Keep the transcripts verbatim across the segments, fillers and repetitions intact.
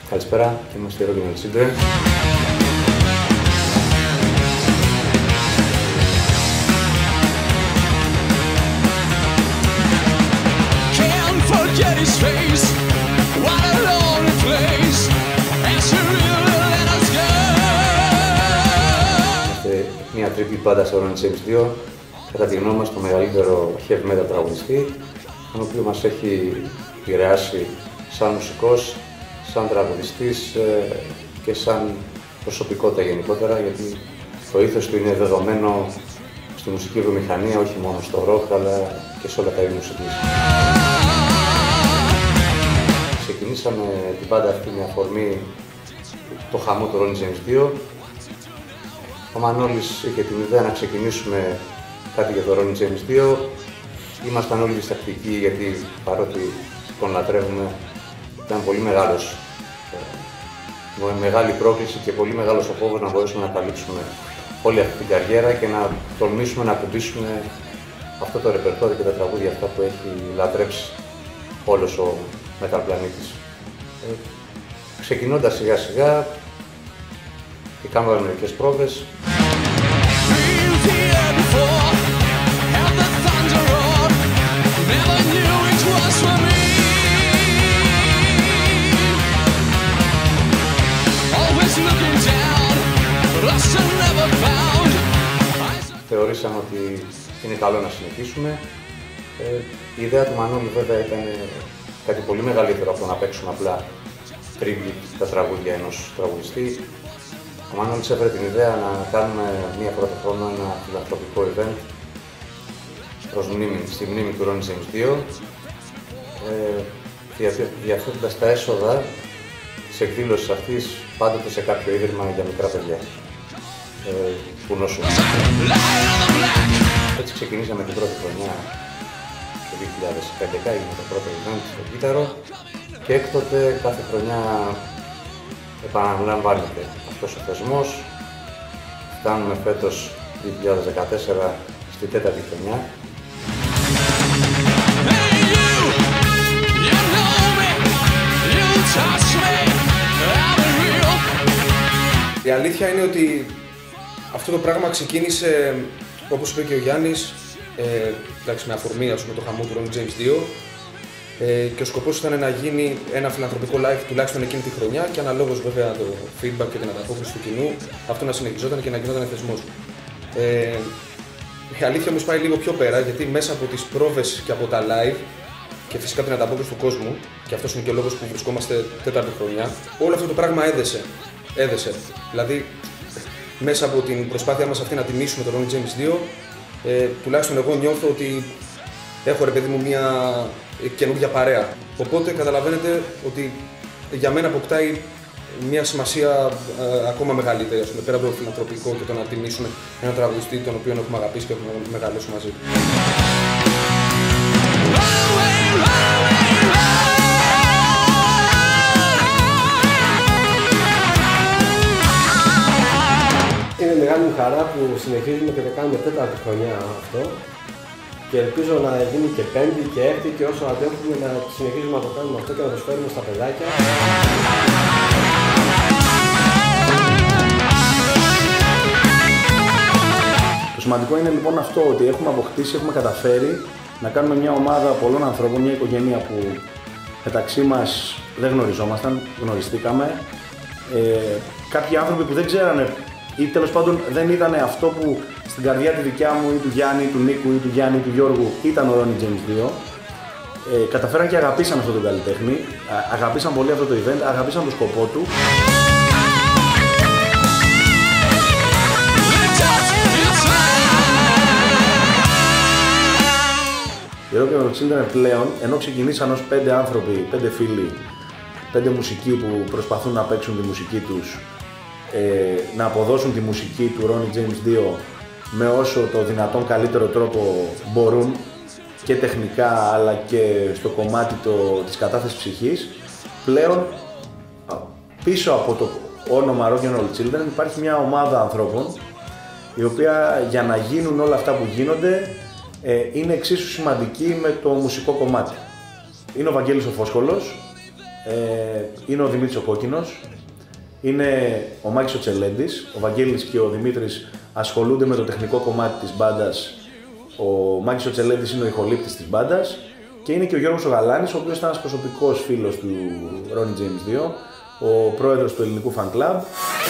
Καλησπέρα, είμαστε RnR Children. Είμαστε μια τριπλή μπάντα στο Ronnie James Dio, κατά τη γνώμη μας το μεγαλύτερο heavy metal τραγουδιστή, τον οποίο μας έχει επηρεάσει σαν μουσικός, σαν τραγουδιστής και σαν προσωπικότητα γενικότερα, γιατί το ήθος του είναι δεδομένο στη μουσική βιομηχανία, όχι μόνο στο rock, αλλά και σε όλα τα είδη μουσικής. Ξεκινήσαμε την πάντα αυτή με αφορμή το χαμό του Ronnie James Dio. Ο Μανόλης είχε την ιδέα να ξεκινήσουμε κάτι για το Ronnie James Dio. Ήμασταν όλοι διστακτικοί, γιατί παρότι τον λατρεύουμε, ήταν πολύ μεγάλος, με μεγάλη πρόκληση και πολύ μεγάλος ο φόβος να μπορέσουμε να καλύψουμε όλη αυτή την καριέρα και να τολμήσουμε να ακουμπήσουμε αυτό το ρεπερτόριο και τα τραγούδια αυτά που έχει λατρέψει όλος ο μεταπλανήτης. Ε, ξεκινώντας σιγά σιγά και κάνουμε μερικές πρόβες. Θεωρήσαμε ότι είναι καλό να συνεχίσουμε. Ε, η ιδέα του Μανώλη βέβαια ήταν κάτι πολύ μεγαλύτερο από το να παίξουμε απλά τρίμπιουτ τα τραγούδια ενός τραγουδιστή. Ο Μανώλης έφερε την ιδέα να κάνουμε μία φορά το χρόνο ένα φιλανθρωπικό event προς μνήμη, στη μνήμη του Ronnie James Dio, ε, διαθέτοντας τα έσοδα της εκδήλωσης αυτής πάντοτε σε κάποιο ίδρυμα για μικρά παιδιά ε, που νοσούν. Έτσι ξεκινήσαμε την πρώτη χρονιά το δύο χιλιάδες έντεκα, έγινε το πρώτο event στο Κύτταρο και έκτοτε κάθε χρονιά επαναλαμβάνεται αυτός ο θεσμός. Φτάνουμε φέτος δύο χιλιάδες δεκατέσσερα στη τέταρτη χρονιά. Η αλήθεια είναι ότι αυτό το πράγμα ξεκίνησε, όπως είπε και ο Γιάννης, ε, εντάξει, με αφορμή ας πούμε, το χαμό του Ronnie James Dio, ε, και ο σκοπός ήταν να γίνει ένα φιλανθρωπικό live τουλάχιστον εκείνη τη χρονιά και αναλόγως βέβαια το feedback και την ανταπόκριση του κοινού αυτό να συνεχιζόταν και να γινόταν θεσμός. Ε, η αλήθεια όμως πάει λίγο πιο πέρα, γιατί μέσα από τις πρόβες και από τα live και φυσικά την ανταπόκριση του κόσμου, και αυτός είναι και ο λόγος που βρισκόμαστε τέταρτη χρονιά, όλο αυτό το πράγμα έδεσε. έδεσε. Δηλαδή, μέσα από την προσπάθειά μας αυτή να τιμήσουμε τον Ronnie James Dio, ε, τουλάχιστον εγώ νιώθω ότι έχω ρε παιδί μου μια καινούργια παρέα. Οπότε καταλαβαίνετε ότι για μένα αποκτάει μια σημασία ε, ακόμα μεγαλύτερη, ας πούμε, πέρα από το φιλανθρωπικό και το να τιμήσουμε έναν τραγουδιστή τον οποίο έχουμε αγαπήσει και έχουμε μεγαλώσει μαζί του. Είναι μεγάλη μου χαρά που συνεχίζουμε και το κάνουμε τέταρτη χρονιά αυτό και ελπίζω να γίνει και πέμπτη και έκτη και όσο αντέχουμε να συνεχίζουμε να το κάνουμε αυτό και να το προσφέρουμε στα παιδάκια. Το σημαντικό είναι λοιπόν αυτό, ότι έχουμε αποκτήσει, έχουμε καταφέρει να κάνουμε μια ομάδα πολλών ανθρώπων, μια οικογένεια που μεταξύ μας δεν γνωριζόμασταν, γνωριστήκαμε. Ε, κάποιοι άνθρωποι που δεν ξέρανε ή τέλος πάντων δεν ήταν αυτό που στην καρδιά τη δικιά μου ή του Γιάννη, του Νίκου ή του Γιάννη ή του Γιώργου ήταν ο Ronnie James Dio. Ε, καταφέραν και αγαπήσαν αυτόν τον καλλιτέχνη, αγαπήσαν πολύ αυτό το event, αγαπήσαν τον σκοπό του. Οι RnR Children πλέον, ενώ ξεκινήσαν ως πέντε άνθρωποι, πέντε φίλοι, πέντε μουσικοί που προσπαθούν να παίξουν τη μουσική τους, ε, να αποδώσουν τη μουσική του Ronnie James Dio με όσο το δυνατόν καλύτερο τρόπο μπορούν, και τεχνικά αλλά και στο κομμάτι το, της κατάθεσης ψυχής, πλέον πίσω από το όνομα RnR Children υπάρχει μια ομάδα ανθρώπων η οποία για να γίνουν όλα αυτά που γίνονται ε, είναι εξίσου σημαντική με το μουσικό κομμάτι. Είναι ο Βαγγέλης ο Φόσκολος, ε, είναι ο Δημήτρης ο Κόκκινος, είναι ο Μάκης ο Τσελέντης, ο Βαγγέλης και ο Δημήτρης ασχολούνται με το τεχνικό κομμάτι της μπάντας, ο Μάκης ο Τσελέντης είναι ο ηχολήπτης της μπάντας και είναι και ο Γιώργος ο Γαλάνης, ο οποίος ήταν ένας προσωπικός φίλος του Ronnie James Dio, ο πρόεδρος του ελληνικού fan club.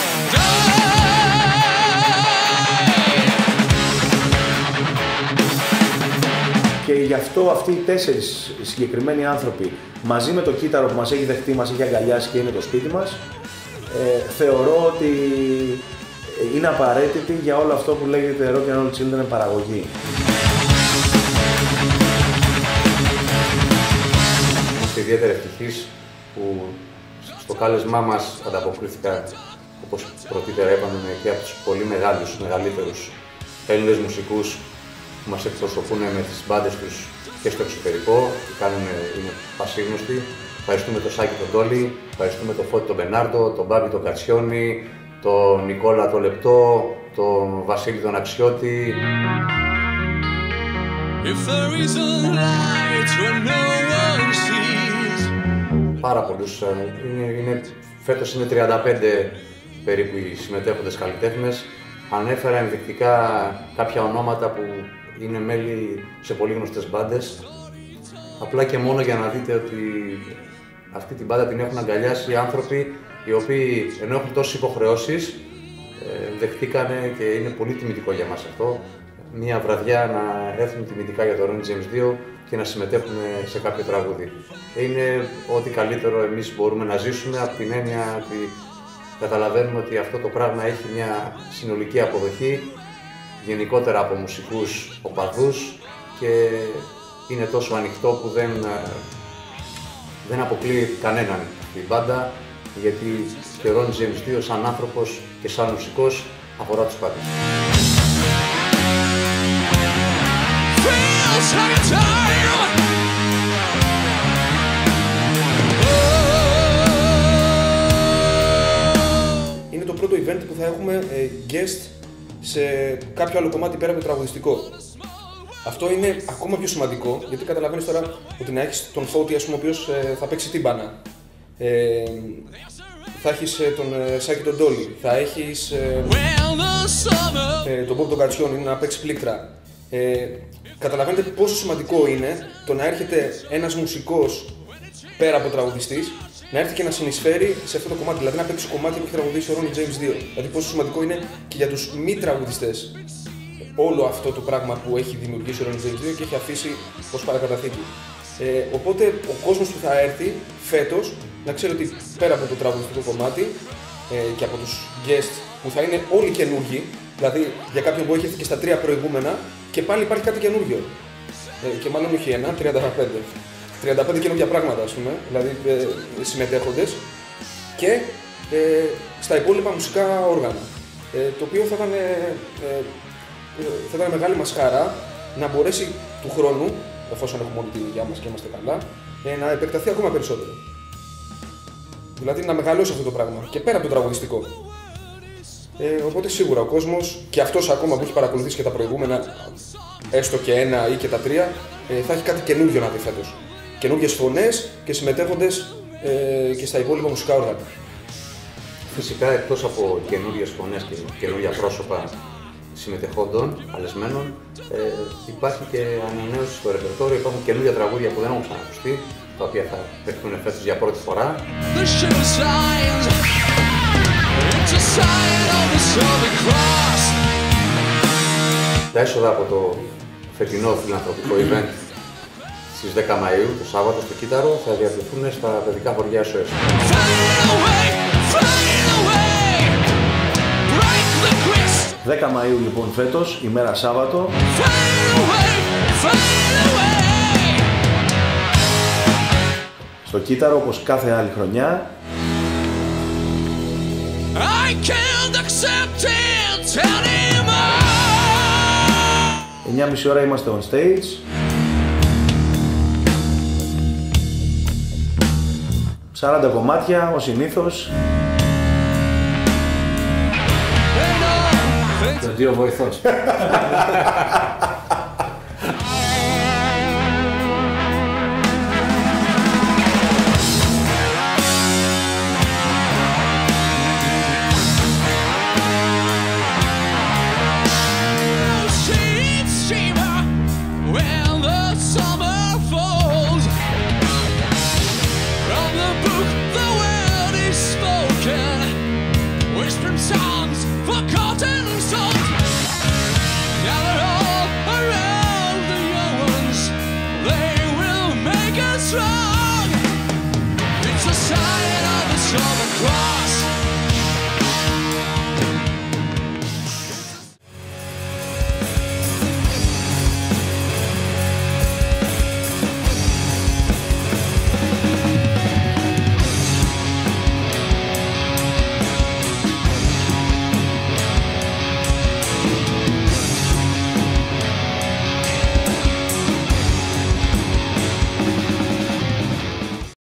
Και γι' αυτό αυτοί οι τέσσερις συγκεκριμένοι άνθρωποι, μαζί με το κύτταρο που μας έχει δεχτεί, μας έχει αγκαλιάσει και είναι το σπίτι μας, ε, θεωρώ ότι είναι απαραίτητη για όλο αυτό που λέγεται RnR Children παραγωγή. Είμαι ιδιαίτερα ευτυχής που στο κάλεσμά μας ανταποκρίθηκα, όπως πρωτήτερα είπαμε, και από τους πολύ μεγάλους, μεγαλύτερους Έλληνες μουσικούς που μας εκπροσωπούν με τις μπάντες τους και στο εξωτερικό, που κάνουν, είναι πασίγνωστοι. Ευχαριστούμε τον Σάκη τον Τόλι, ευχαριστούμε τον Φώτη τον Μπενάρντο, τον Μπάμπη τον Κατσιόνι, τον Νικόλα τον Λεπτό, τον Βασίλη τον Αξιώτη. Πάρα πολλούς, είναι, είναι, φέτος είναι τριάντα πέντε περίπου οι συμμετέχοντες καλλιτέχνες. Ανέφερα ενδεικτικά κάποια ονόματα που είναι μέλη σε πολύ γνωστές μπάντες. Απλά και μόνο για να δείτε ότι αυτή την μπάντα την έχουν αγκαλιάσει άνθρωποι οι οποίοι, ενώ έχουν τόσες υποχρεώσεις, δεχτήκανε και είναι πολύ τιμητικό για μας αυτό, μια βραδιά να έρθουν τιμητικά για το Ronnie James Dio και να συμμετέχουν σε κάποιο τραγούδι. Είναι ό,τι καλύτερο εμείς μπορούμε να ζήσουμε, από την έννοια ότι καταλαβαίνουμε ότι αυτό το πράγμα έχει μια συνολική αποδοχή, γενικότερα από μουσικούς οπαδούς, και είναι τόσο ανοιχτό που δεν, δεν αποκλείει κανέναν την μπάντα, γιατί και ο Ronnie James Dio σαν άνθρωπος και σαν μουσικός αφορά τους πάντες. Είναι το πρώτο event που θα έχουμε ε, guest σε κάποιο άλλο κομμάτι πέρα από το τραγουδιστικό. Αυτό είναι ακόμα πιο σημαντικό, γιατί καταλαβαίνεις τώρα ότι να έχεις τον Φώτη, ας πούμε, ο οποίος ε, θα παίξει τύμπανα. Ε, θα έχεις ε, τον ε, Σάκη τον Τόλι, θα έχεις ε, ε, τον Μπόμπ τον Κατσιόνι να παίξει πλήκτρα. Ε, καταλαβαίνετε πόσο σημαντικό είναι το να έρχεται ένας μουσικός πέρα από τραγουδιστής, να έρθει και να συνεισφέρει σε αυτό το κομμάτι, δηλαδή να παίξει κομμάτι που έχει τραγουδήσει ο Ronnie James Dio. Δηλαδή πόσο σημαντικό είναι και για τους μη τραγουδιστές όλο αυτό το πράγμα που έχει δημιουργήσει ο Ronnie James Dio και έχει αφήσει ως παρακαταθήκη. Ε, οπότε ο κόσμος που θα έρθει φέτος να ξέρει ότι πέρα από το τραγουδιστικό κομμάτι ε, και από τους guests που θα είναι όλοι καινούργοι, δηλαδή για κάποιον που έχει έρθει και στα τρία προηγούμενα, και πάλι υπάρχει κάτι καινούργιο. Ε, και μάλλον όχι ένα, τριάντα πέντε. τριάντα πέντε καινούργια πράγματα, ας πούμε, δηλαδή ε, συμμετέχοντες, και ε, στα υπόλοιπα μουσικά όργανα. Ε, το οποίο θα ήταν, ε, ε, θα ήταν μεγάλη μας χαρά να μπορέσει του χρόνου, εφόσον έχουμε όλη την υγεία μας και είμαστε καλά, ε, να επεκταθεί ακόμα περισσότερο. Δηλαδή να μεγαλώσει αυτό το πράγμα και πέρα από το τραγουδιστικό. Ε, οπότε σίγουρα ο κόσμος, και αυτός ακόμα που έχει παρακολουθήσει και τα προηγούμενα, έστω και ένα ή και τα τρία, ε, θα έχει κάτι καινούργιο να δει φέτος. Καινούργιες φωνές και συμμετέχοντες ε, και στα υπόλοιπα μουσικά όργανα. Φυσικά, εκτός από καινούργιες φωνές και καινούργια πρόσωπα συμμετεχόντων, καλεσμένων, ε, υπάρχει και ανανέωση στο ρεπερτόριο. Υπάρχουν καινούργια τραγούδια που δεν έχουν ξανακουστεί, τα οποία θα παιχτούν φέτος για πρώτη φορά. Τα έσοδα από το φετινό φιλανθρωπικό event στις δέκα Μαΐου, το Σάββατο, στο Κύτταρο, θα διατεθούν στα παιδικά χωριά ες ο ες. δέκα Μαΐου λοιπόν φέτος, ημέρα Σάββατο. Στο Κύτταρο, όπως κάθε άλλη χρονιά. εννιά και μισή ώρα είμαστε on stage. σαράντα κομμάτια, ως συνήθως. Και ο Dio βοηθός. Why